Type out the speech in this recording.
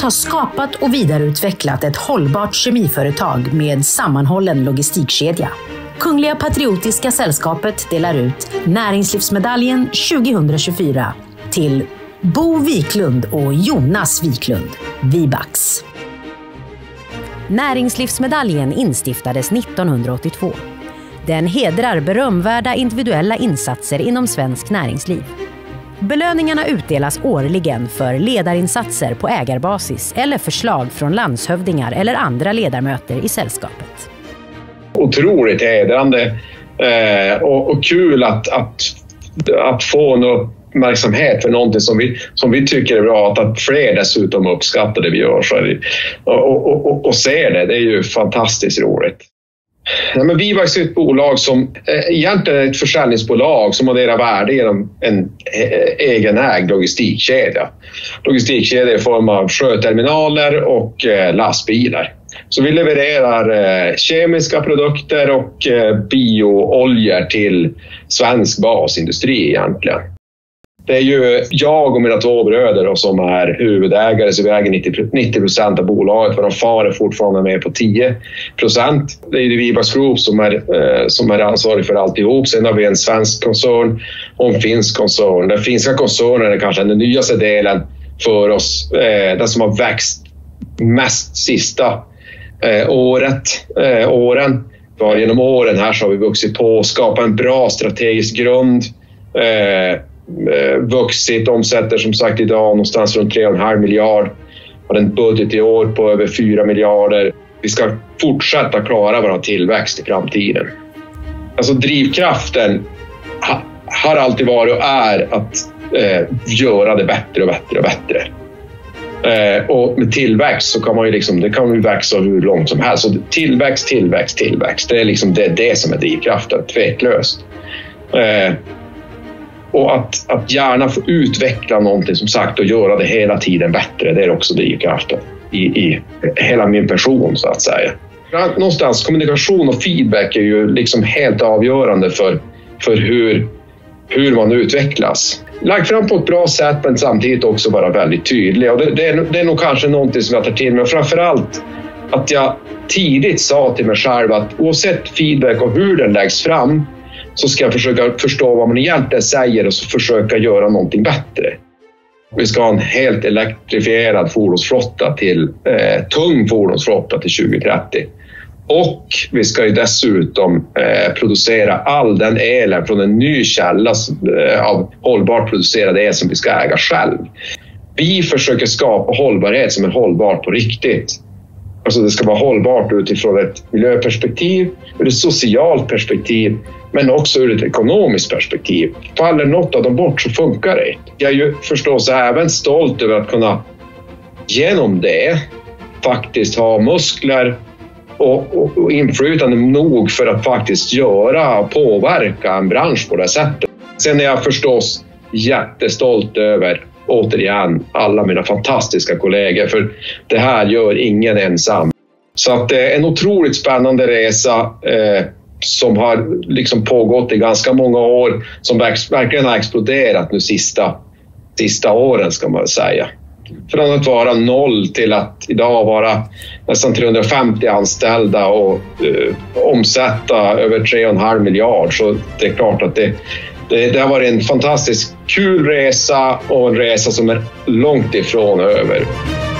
har skapat och vidareutvecklat ett hållbart kemiföretag med sammanhållen logistikkedja. Kungliga Patriotiska Sällskapet delar ut Näringslivsmedaljen 2024 till Bo Wiklund och Jonas Wiklund, Vibax. Näringslivsmedaljen instiftades 1982. Den hedrar berömvärda individuella insatser inom svensk näringsliv. Belöningarna utdelas årligen för ledarinsatser på ägarbasis eller förslag från landshövdingar eller andra ledamöter i sällskapet. Otroligt hedrande och kul att få en uppmärksamhet för någonting som vi tycker är bra, att fler dessutom uppskattar det vi gör och ser det är ju fantastiskt roligt. Ja, men Vibax är ett bolag som egentligen är ett försäljningsbolag som adderar värde genom en egenägd logistikkedja. Logistikkedja i form av sjöterminaler och lastbilar. Så vi levererar kemiska produkter och biooljor till svensk basindustri egentligen. Det är ju jag och mina två bröder som är huvudägare, så vi äger 90% av bolaget, för de far är fortfarande med på 10%. Det är ju Vibax Group som är ansvarig för alltihop. Sen har vi en svensk koncern och en finsk koncern. Den finska koncernen är kanske den nyaste delen för oss, den som har växt mest sista åren. För genom åren här så har vi vuxit på och skapat en bra strategisk grund. Vuxit, omsätter som sagt idag någonstans runt 3,5 miljard. Har en budget i år på över 4 miljarder. Vi ska fortsätta klara vår tillväxt i framtiden. Alltså drivkraften har alltid varit och är att göra det bättre och bättre och bättre. Och med tillväxt så kan man ju det kan ju växa hur långt som helst. Så tillväxt. Det är det som är drivkraften, tveklöst. Och att gärna få utveckla någonting som sagt och göra det hela tiden bättre, det är också drivkraften i hela min person så att säga. Någonstans kommunikation och feedback är ju helt avgörande för hur man utvecklas. Lagt fram på ett bra sätt men samtidigt också vara väldigt tydlig. Och det är nog kanske någonting som jag tar till mig. Framförallt att jag tidigt sa till mig själv att oavsett feedback och hur den läggs fram så ska jag försöka förstå vad man egentligen säger och så försöka göra någonting bättre. Vi ska ha en helt elektrifierad fordonsflotta till tung fordonsflotta till 2030. Och vi ska ju dessutom producera all den elen från en ny källa av hållbart producerad el som vi ska äga själv. Vi försöker skapa hållbarhet som är hållbart på riktigt. Alltså det ska vara hållbart utifrån ett miljöperspektiv, ur ett socialt perspektiv, men också ur ett ekonomiskt perspektiv. Faller något av dem bort så funkar det. Jag är ju förstås även stolt över att kunna genom det faktiskt ha muskler och inflytande nog för att faktiskt göra och påverka en bransch på det sättet. Sen är jag förstås jättestolt över, återigen, alla mina fantastiska kollegor, för det här gör ingen ensam. Så att det är en otroligt spännande resa som har pågått i ganska många år, som verkligen har exploderat nu sista åren ska man säga. Från att vara 0 till att idag vara nästan 350 anställda och omsätta över 3,5 miljard. Så det är klart att det har varit en fantastiskt kul resa och en resa som är långt ifrån över.